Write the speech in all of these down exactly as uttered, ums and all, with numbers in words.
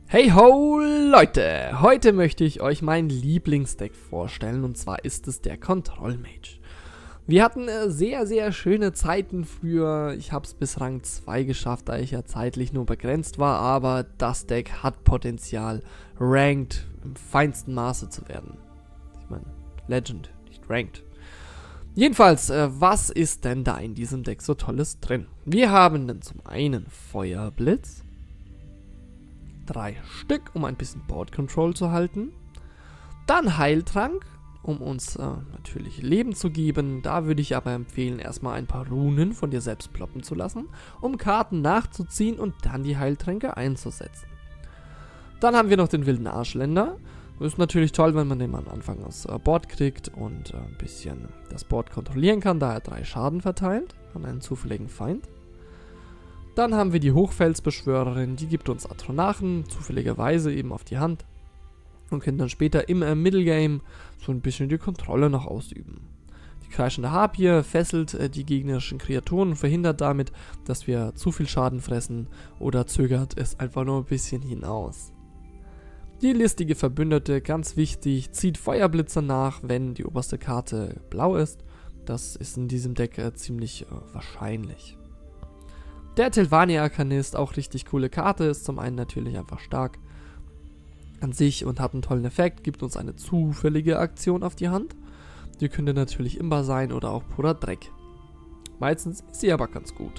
Hey ho Leute, heute möchte ich euch mein Lieblingsdeck vorstellen und zwar ist es der Kontrollmage. Wir hatten äh, sehr sehr schöne Zeiten früher, ich habe es bis Rang zwei geschafft, da ich ja zeitlich nur begrenzt war, aber das Deck hat Potenzial, Ranked im feinsten Maße zu werden. Ich meine, Legend, nicht Ranked. Jedenfalls, äh, was ist denn da in diesem Deck so Tolles drin? Wir haben dann zum einen Feuerblitz, drei Stück, um ein bisschen Board Control zu halten. Dann Heiltrank, um uns äh, natürlich Leben zu geben. Da würde ich aber empfehlen, erstmal ein paar Runen von dir selbst ploppen zu lassen, um Karten nachzuziehen und dann die Heiltränke einzusetzen. Dann haben wir noch den wilden Arschländer. Ist natürlich toll, wenn man den am Anfang aus äh, Board kriegt und äh, ein bisschen das Board kontrollieren kann, da er drei Schaden verteilt an einen zufälligen Feind. Dann haben wir die Hochfelsbeschwörerin, die gibt uns Atronachen, zufälligerweise eben auf die Hand. Und können dann später im äh, Middlegame so ein bisschen die Kontrolle noch ausüben. Die kreischende Harpie fesselt äh, die gegnerischen Kreaturen und verhindert damit, dass wir zu viel Schaden fressen oder zögert es einfach nur ein bisschen hinaus. Die listige Verbündete, ganz wichtig, zieht Feuerblitze nach, wenn die oberste Karte blau ist. Das ist in diesem Deck äh, ziemlich äh, wahrscheinlich. Der Tilvania-Arkanist, auch richtig coole Karte, ist zum einen natürlich einfach stark an sich und hat einen tollen Effekt, gibt uns eine zufällige Aktion auf die Hand. Die könnte natürlich Imba sein oder auch purer Dreck. Meistens ist sie aber ganz gut.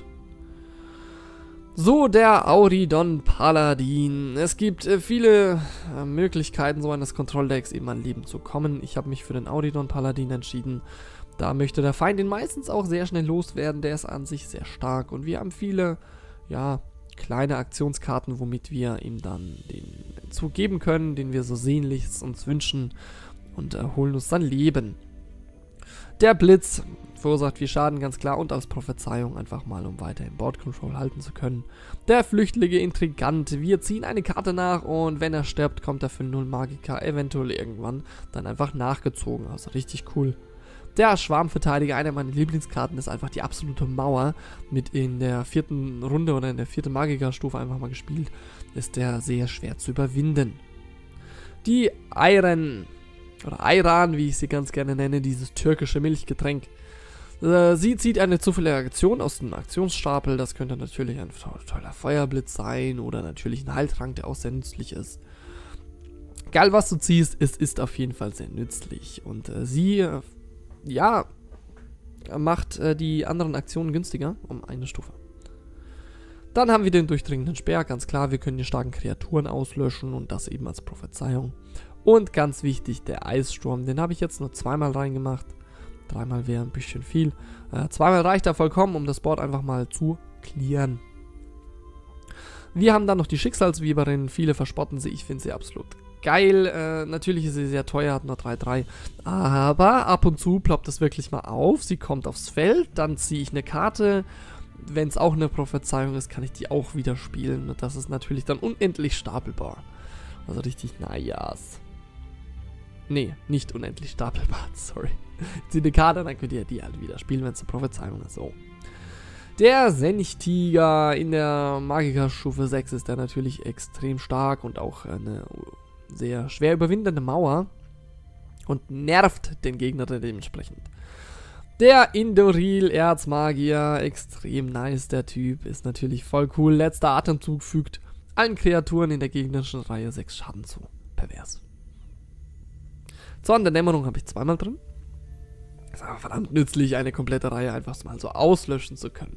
So, der Auridon Paladin. Es gibt äh, viele äh, Möglichkeiten, so eines Kontrolldecks eben an Leben zu kommen. Ich habe mich für den Auridon Paladin entschieden. Da möchte der Feind ihn meistens auch sehr schnell loswerden, der ist an sich sehr stark und wir haben viele, ja, kleine Aktionskarten, womit wir ihm dann den Zug geben können, den wir so sehnlichst uns wünschen und äh, holen uns dann Leben. Der Blitz verursacht viel Schaden, ganz klar, und als Prophezeiung einfach mal, um weiterhin Board Control halten zu können. Der flüchtige Intrigant, wir ziehen eine Karte nach und wenn er stirbt, kommt er für null Magika eventuell irgendwann dann einfach nachgezogen, also richtig cool. Der Schwarmverteidiger, eine meiner Lieblingskarten, ist einfach die absolute Mauer. Mit in der vierten Runde oder in der vierten Magiker-Stufe einfach mal gespielt, ist der sehr schwer zu überwinden. Die Iron, oder Ayran, wie ich sie ganz gerne nenne, dieses türkische Milchgetränk. Äh, sie zieht eine zufällige Aktion aus dem Aktionsstapel. Das könnte natürlich ein toller Feuerblitz sein oder natürlich ein Heiltrank, der auch sehr nützlich ist. Egal was du ziehst, es ist auf jeden Fall sehr nützlich. Und äh, sie... Äh, ja, macht äh, die anderen Aktionen günstiger um eine Stufe. Dann haben wir den durchdringenden Speer, ganz klar, wir können die starken Kreaturen auslöschen und das eben als Prophezeiung. Und ganz wichtig, der Eissturm, den habe ich jetzt nur zweimal reingemacht. Dreimal wäre ein bisschen viel. Äh, zweimal reicht da vollkommen, um das Board einfach mal zu clearen. Wir haben dann noch die Schicksalsweberin, viele verspotten sie, ich finde sie absolut geil, äh, natürlich ist sie sehr teuer, hat nur drei drei, aber ab und zu ploppt es wirklich mal auf, sie kommt aufs Feld, dann ziehe ich eine Karte, wenn es auch eine Prophezeiung ist, kann ich die auch wieder spielen und das ist natürlich dann unendlich stapelbar, also richtig nice. Nee, nicht unendlich stapelbar, sorry. Ich ziehe eine Karte, dann könnt ihr die halt wieder spielen, wenn es eine Prophezeiung ist, so. Der Senchtiger in der Magiker-Stufe sechs ist der natürlich extrem stark und auch eine sehr schwer überwindende Mauer und nervt den Gegner dementsprechend. Der Indoril Erzmagier, extrem nice, der Typ, ist natürlich voll cool. Letzter Atemzug fügt allen Kreaturen in der gegnerischen Reihe sechs Schaden zu. Pervers. Zorn der Dämmerung habe ich zweimal drin. Ist aber verdammt nützlich, eine komplette Reihe einfach mal so auslöschen zu können.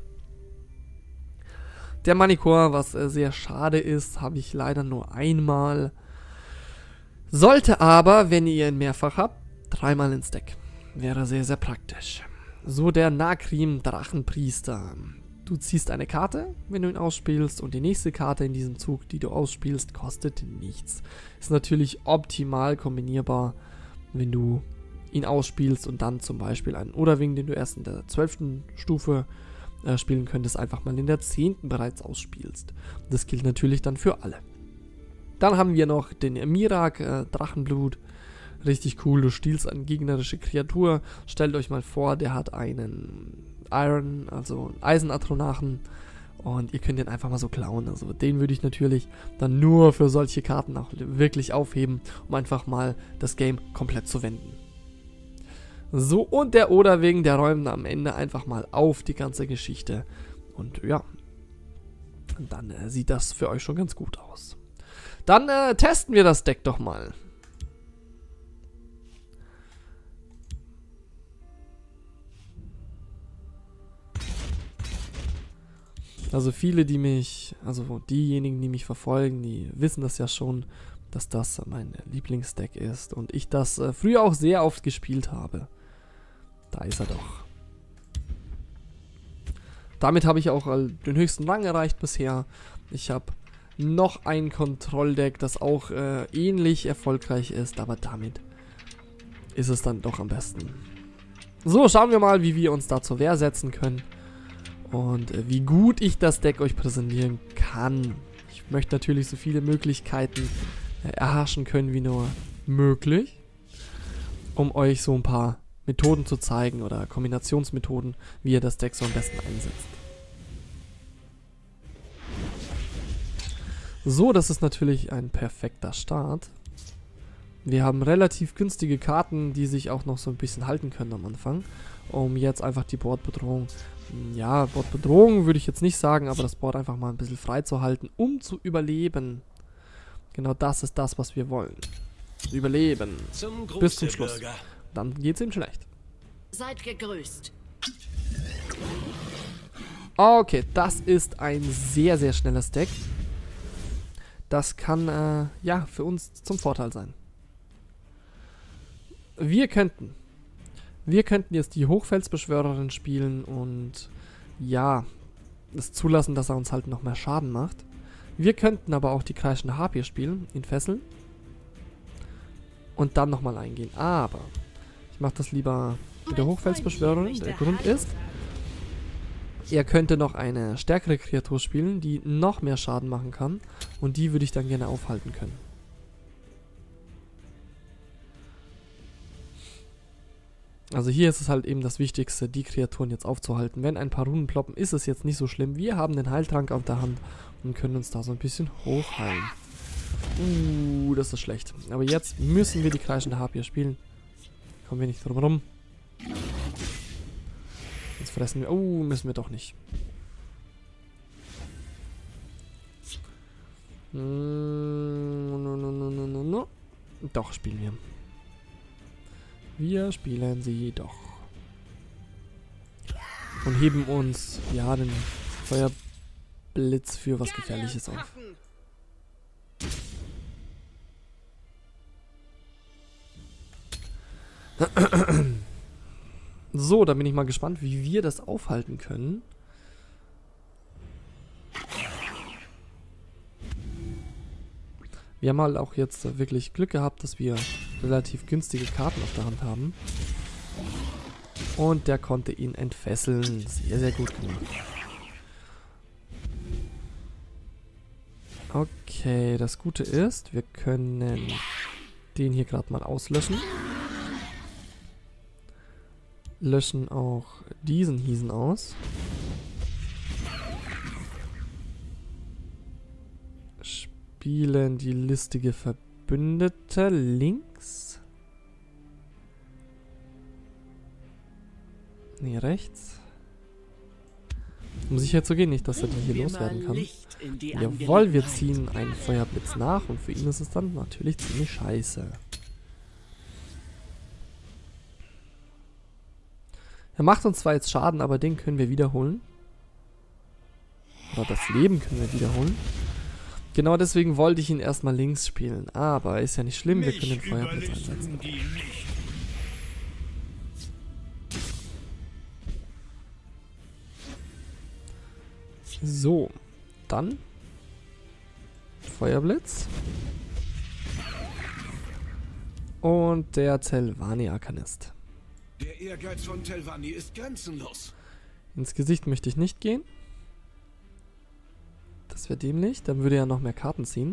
Der Manikor, was äh, sehr schade ist, habe ich leider nur einmal. Sollte aber, wenn ihr ihn mehrfach habt, dreimal ins Deck. Wäre sehr, sehr praktisch. So, der Nakrim Drachenpriester. Du ziehst eine Karte, wenn du ihn ausspielst, und die nächste Karte in diesem Zug, die du ausspielst, kostet nichts. Ist natürlich optimal kombinierbar, wenn du ihn ausspielst und dann zum Beispiel einen Oderwing, den du erst in der zwölften Stufe äh, spielen könntest, einfach mal in der zehnten bereits ausspielst. Das gilt natürlich dann für alle. Dann haben wir noch den Mirak, äh, Drachenblut. Richtig cool, du stiehlst eine gegnerische Kreatur. Stellt euch mal vor, der hat einen Iron, also Eisenatronachen Und ihr könnt den einfach mal so klauen. Also den würde ich natürlich dann nur für solche Karten auch wirklich aufheben, um einfach mal das Game komplett zu wenden. So, und der Oderwing, der räumt am Ende einfach mal auf die ganze Geschichte. Und ja, dann äh, sieht das für euch schon ganz gut aus. Dann äh, testen wir das Deck doch mal. Also viele, die mich, also diejenigen, die mich verfolgen, die wissen das ja schon, dass das mein Lieblingsdeck ist und ich das äh, früher auch sehr oft gespielt habe. Da ist er doch. Damit habe ich auch äh, den höchsten Rang erreicht bisher. Ich habe noch ein Kontrolldeck, das auch äh, ähnlich erfolgreich ist, aber damit ist es dann doch am besten. So, schauen wir mal, wie wir uns da zur Wehr setzen können. Und äh, wie gut ich das Deck euch präsentieren kann. Ich möchte natürlich so viele Möglichkeiten äh, erhaschen können wie nur möglich. Um euch so ein paar Methoden zu zeigen oder Kombinationsmethoden, wie ihr das Deck so am besten einsetzt. So, das ist natürlich ein perfekter Start. Wir haben relativ günstige Karten, die sich auch noch so ein bisschen halten können am Anfang. Um jetzt einfach die Boardbedrohung, ja, Boardbedrohung würde ich jetzt nicht sagen, aber das Board einfach mal ein bisschen frei zu halten, um zu überleben. Genau das ist das, was wir wollen. Überleben. Zum Bis zum Schluss. Bürger. Dann geht's ihm schlecht. Seid gegrüßt. Okay, das ist ein sehr, sehr schnelles Deck. Das kann, äh, ja, für uns zum Vorteil sein. Wir könnten Wir könnten jetzt die Hochfelsbeschwörerin spielen und ja, es zulassen, dass er uns halt noch mehr Schaden macht. Wir könnten aber auch die kreischende Harpie spielen, ihn fesseln und dann nochmal eingehen. Aber ich mache das lieber mit der Hochfelsbeschwörerin. Der Grund ist, er könnte noch eine stärkere Kreatur spielen, die noch mehr Schaden machen kann und die würde ich dann gerne aufhalten können. Also hier ist es halt eben das Wichtigste, die Kreaturen jetzt aufzuhalten. Wenn ein paar Runen ploppen, ist es jetzt nicht so schlimm. Wir haben den Heiltrank auf der Hand und können uns da so ein bisschen hochheilen. Uh, das ist schlecht. Aber jetzt müssen wir die kreischende Harpie spielen. Kommen wir nicht drum rum. Jetzt fressen wir... Oh, müssen wir doch nicht. No, no, no, no, no, no. Doch, spielen wir. Wir spielen sie doch. Und heben uns, ja, den Feuerblitz für was Gefährliches auf. So, da bin ich mal gespannt, wie wir das aufhalten können. Wir haben halt auch jetzt wirklich Glück gehabt, dass wir relativ günstige Karten auf der Hand haben. Und der konnte ihn entfesseln. Sehr, sehr gut gemacht. Okay, das Gute ist, wir können den hier gerade mal auslöschen. Löschen auch diesen Hiesen aus. Spielen die listige Verbündete links. Nee, rechts. Um sicher zu gehen, nicht, dass er die hier loswerden kann. Jawohl, wir ziehen einen Feuerblitz nach und für ihn ist es dann natürlich ziemlich scheiße. Er macht uns zwar jetzt Schaden, aber den können wir wiederholen. Oder das Leben können wir wiederholen. Genau deswegen wollte ich ihn erstmal links spielen. Aber ist ja nicht schlimm, wir können den Feuerblitz einsetzen. So, dann Feuerblitz. Und der Telvanni-Arkanist. Der Ehrgeiz von Telvanni ist grenzenlos. Ins Gesicht möchte ich nicht gehen. Das wäre dämlich. Dann würde er noch mehr Karten ziehen.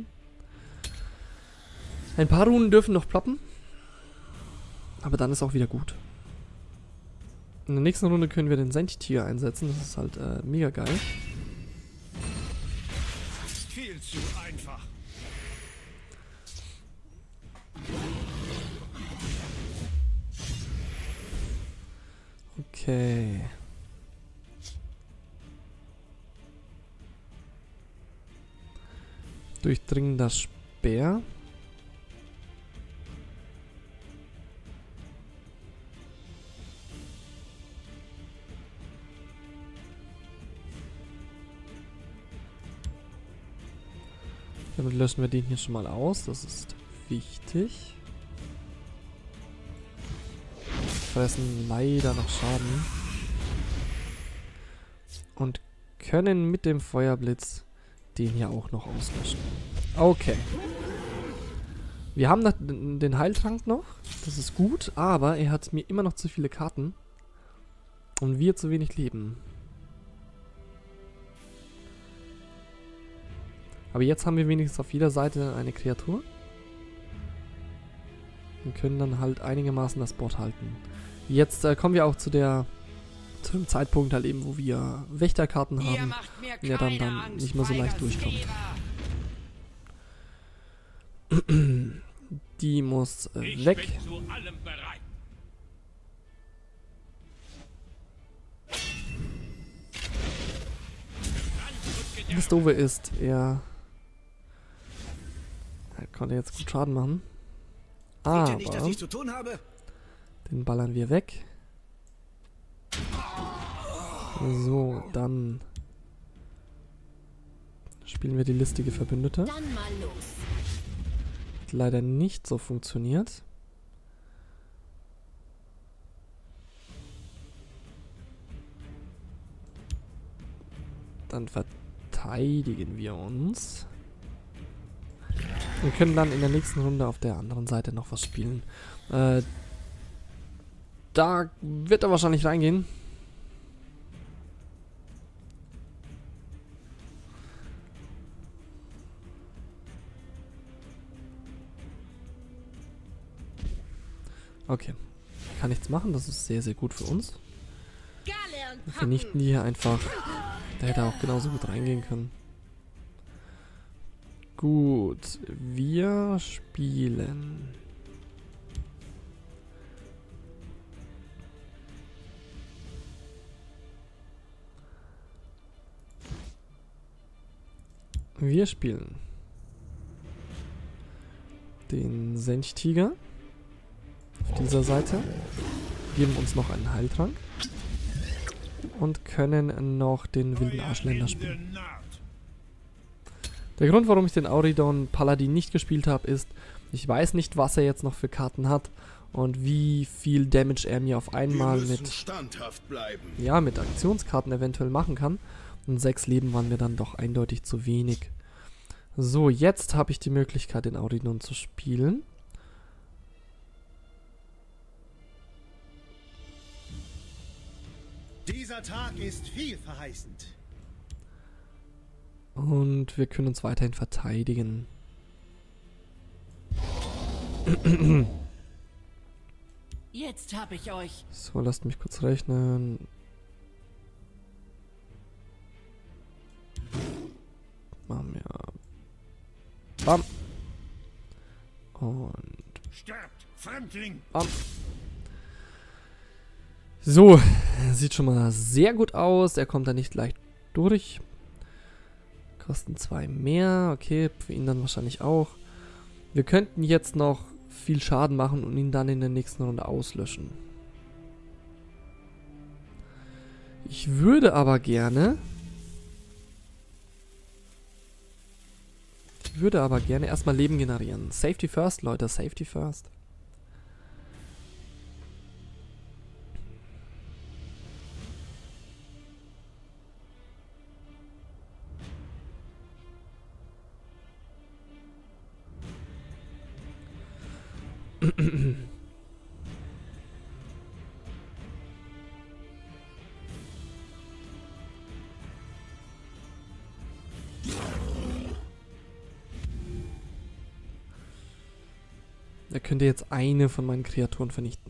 Ein paar Runen dürfen noch ploppen. Aber dann ist auch wieder gut. In der nächsten Runde können wir den Sentier einsetzen. Das ist halt äh, mega geil. Zu einfach. Okay. Durchdringender Speer. Damit löschen wir den hier schon mal aus. Das ist wichtig. Fressen leider noch Schaden. Und können mit dem Feuerblitz den hier auch noch auslöschen. Okay. Wir haben den Heiltrank noch. Das ist gut, aber er hat mir immer noch zu viele Karten. Und wir zu wenig Leben. Aber jetzt haben wir wenigstens auf jeder Seite eine Kreatur. Und können dann halt einigermaßen das Board halten. Jetzt äh, kommen wir auch zu der zu dem Zeitpunkt halt eben, wo wir Wächterkarten haben, der dann, dann nicht mehr so leicht durchkommt. Die muss äh, weg. Das Doofe ist, er, er konnte jetzt gut Schaden machen. Aber nicht, dass ich zu tun habe? Den ballern wir weg. So, dann spielen wir die listige Verbündete. Dann mal los. Hat leider nicht so funktioniert. Dann verteidigen wir uns. Wir können dann in der nächsten Runde auf der anderen Seite noch was spielen. Äh, da wird er wahrscheinlich reingehen. Okay. Kann nichts machen, das ist sehr, sehr gut für uns. Wir vernichten die hier einfach. Der hätte auch genauso gut reingehen können. Gut, wir spielen. Wir spielen den Senchtiger auf dieser Seite, geben uns noch einen Heiltrank und können noch den wilden Arschländer spielen. Der Grund, warum ich den Auridon Paladin nicht gespielt habe, ist, ich weiß nicht, was er jetzt noch für Karten hat und wie viel Damage er mir auf einmal mit, ja, mit Aktionskarten eventuell machen kann. Und sechs Leben waren mir dann doch eindeutig zu wenig. So, jetzt habe ich die Möglichkeit, den Auridon zu spielen. Dieser Tag ist vielverheißend. Und wir können uns weiterhin verteidigen. Jetzt habe ich euch. So, lasst mich kurz rechnen. Machen wir. Bam. Und. Sterbt, Fremdling! Bam. So, sieht schon mal sehr gut aus. Er kommt da nicht leicht durch. Kosten zwei mehr. Okay, für ihn dann wahrscheinlich auch. Wir könnten jetzt noch viel Schaden machen und ihn dann in der nächsten Runde auslöschen. Ich würde aber gerne... Ich würde aber gerne erstmal Leben generieren. Safety first, Leute. Safety first. Er könnte jetzt eine von meinen Kreaturen vernichten.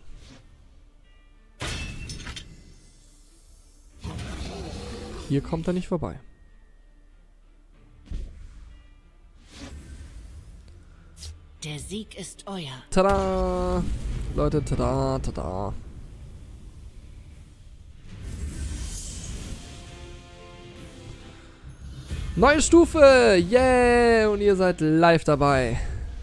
Hier kommt er nicht vorbei. Der Sieg ist euer. Tada! Leute, tada, tada. Neue Stufe! Yeah! Und ihr seid live dabei.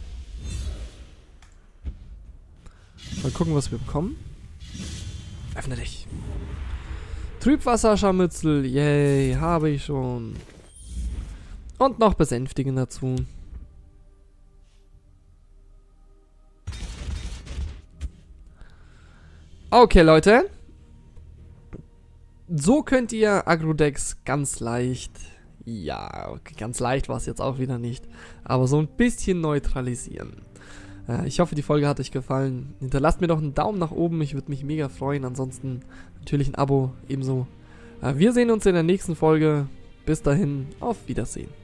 Mal gucken, was wir bekommen. Öffne dich. Trübwasserscharmützel. Yay, habe ich schon. Und noch besänftigen dazu. Okay, Leute. So könnt ihr Agro-Decks ganz leicht, ja, okay, ganz leicht war es jetzt auch wieder nicht, aber so ein bisschen neutralisieren. Äh, ich hoffe, die Folge hat euch gefallen. Hinterlasst mir doch einen Daumen nach oben, ich würde mich mega freuen. Ansonsten natürlich ein Abo ebenso. Äh, wir sehen uns in der nächsten Folge. Bis dahin, auf Wiedersehen.